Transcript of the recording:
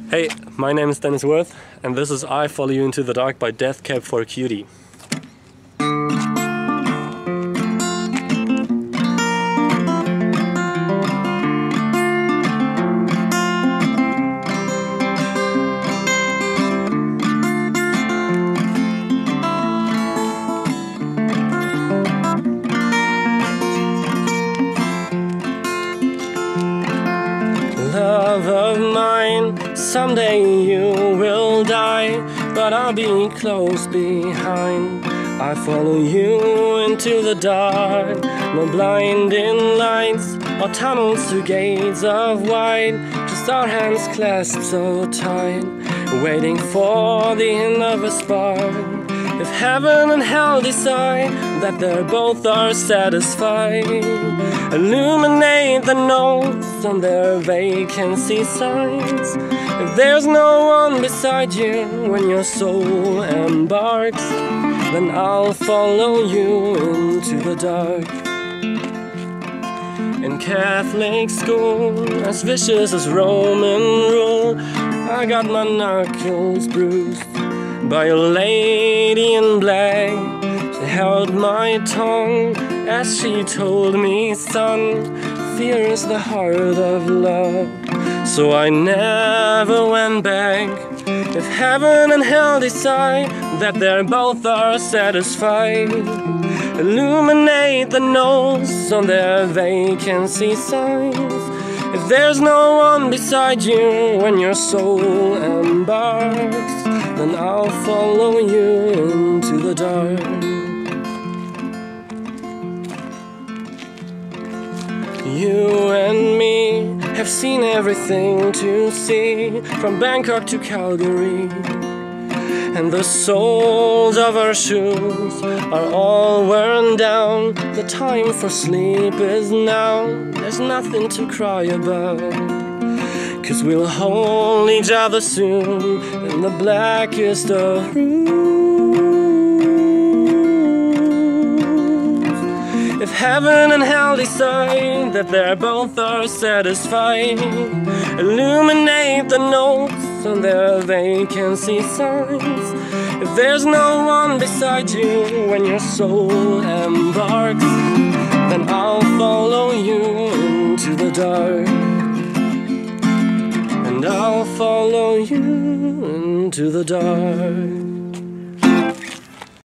Hey, my name is Dennis Worth, and this is I Follow You Into the Dark by Death Cab for Cutie. Love of mine, someday you will die, but I'll be close behind. I follow you into the dark, no blinding lights or tunnels to gates of white, just our hands clasped so tight, waiting for the end of a spark. If heaven and hell decide that they both are satisfied, illuminate the notes on their vacancy signs. If there's no one beside you when your soul embarks, then I'll follow you into the dark. In Catholic school, as vicious as Roman rule, I got my knuckles bruised by a lady in black. She held my tongue as she told me, son, fear is the heart of love. So I never went back. If heaven and hell decide that they both are satisfied, illuminate the notes on their vacancy signs. If there's no one beside you when your soul embarks, then I'll follow you into the dark. You and me have seen everything to see, from Bangkok to Calgary, and the soles of our shoes are all worn down. The time for sleep is now. There's nothing to cry about, 'cause we'll hold each other soon in the blackest of rooms. If heaven and hell decide that they both are satisfied, illuminate the notes on their vacancy signs. If there's no one beside you when your soul embarks, then I'll follow you into the dark. And I'll follow you into the dark.